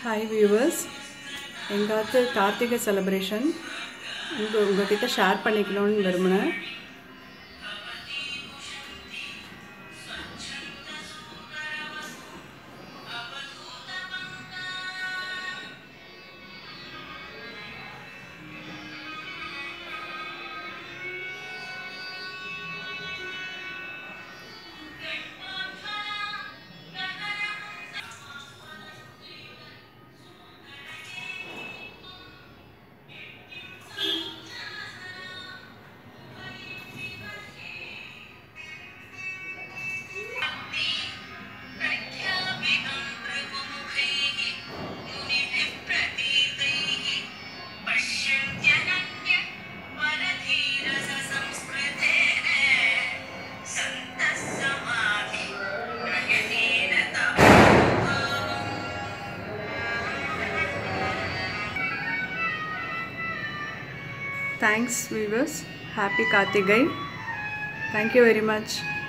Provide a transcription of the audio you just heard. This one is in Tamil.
Hi viewers, எங்காத்து கார்த்திகை செலிப்ரேஷன் உங்ககிட்ட ஷேர் பண்ணிக்கணும்னு விரும்புகிறேன். Thanks viewers. Happy Kartigai. Thank you very much.